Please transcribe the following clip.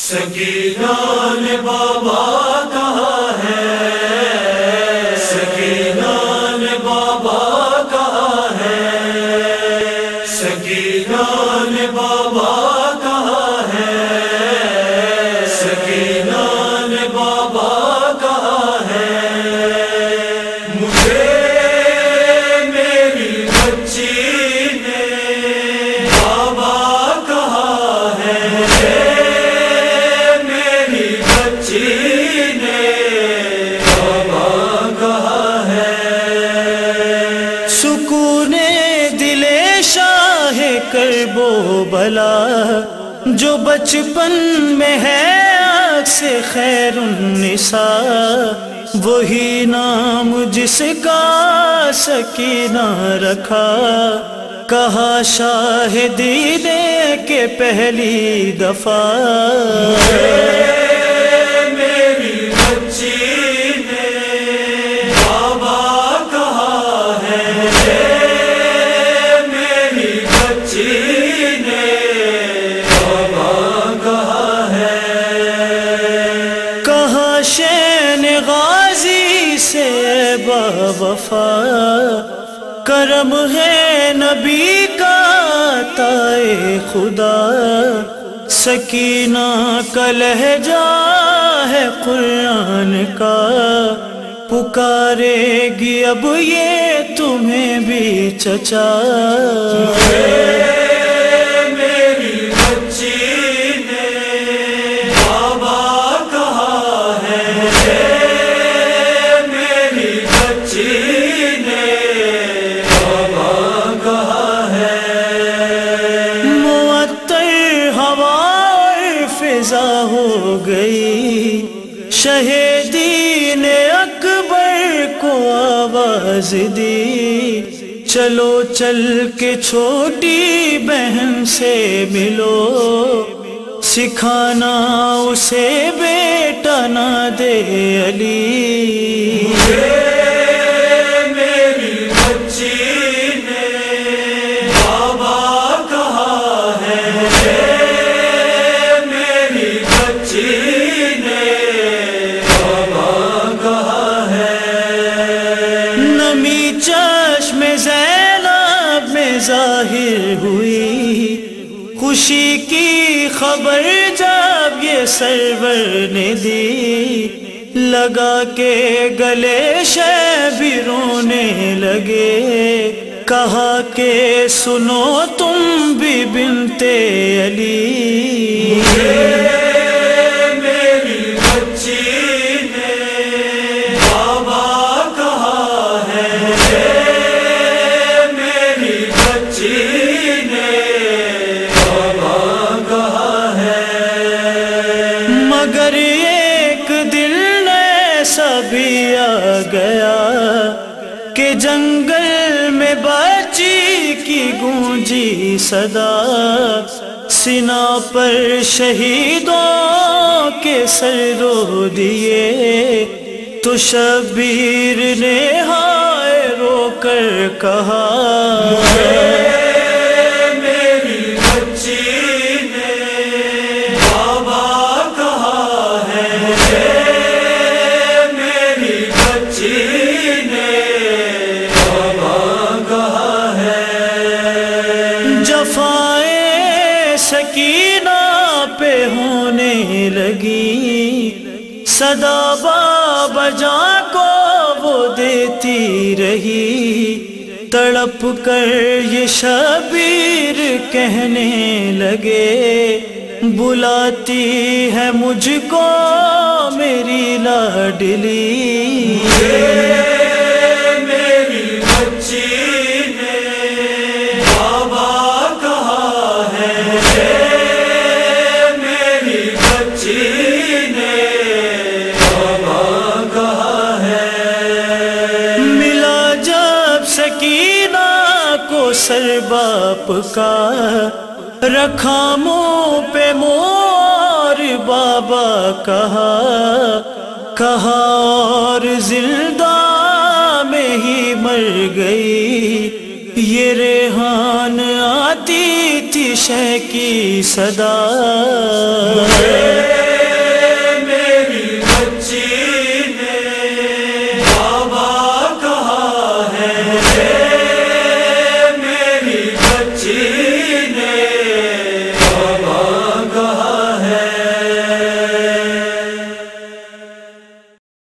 سکینہ نے بابا کہا ہے، سکینہ نے بابا کہا ہے، سکینہ نے بابا کہا ہے، سکینہ نے بابا کہا ہے، مجھے میری بچی نے بابا کہا ہے، سکون دل شاہ کرب و بلا جو بچپن میں ہے عکس خیر النساء، وہی نام جس کا سکینہ رکھا، کہا شاہدی دے کے پہلی دفعہ وفا کرم ہے نبی کا عطائے خدا، سکینہ کا لہجہ ہے قرآن کا، پکارے گی اب یہ تمہیں بھی چچا، ہو گئی شہیدین اکبر کو آواز دی، چلو چل کے چھوٹی بہن سے ملو، سکھانا اسے بیٹا نہ دے علی، ظاہر ہوئی خوشی کی خبر جب یہ سرور نے دی، لگا کے گلے شیبی رونے لگے، کہا کہ سنو تم بھی بنت علی، مگر ایک دل ایسا بھی آ گیا کہ جنگل میں باچی کی گونجی صدا، سینہ پر شہیدوں کے سر رو دیے، تو شبیر نے ہائے رو کر کہا، جفائے سکینہ پہ ہونے لگی، صدا بابا جاں کو وہ دیتی رہی، تڑپ کر یہ شبیر کہنے لگے، بلاتی ہے مجھ کو میری لاڈلی، سر باپ کا رکھا منہ پہ مور، بابا کہا اور زندہ میں ہی مر گئی، یہ ریحان آتی تھی شہ کی صدا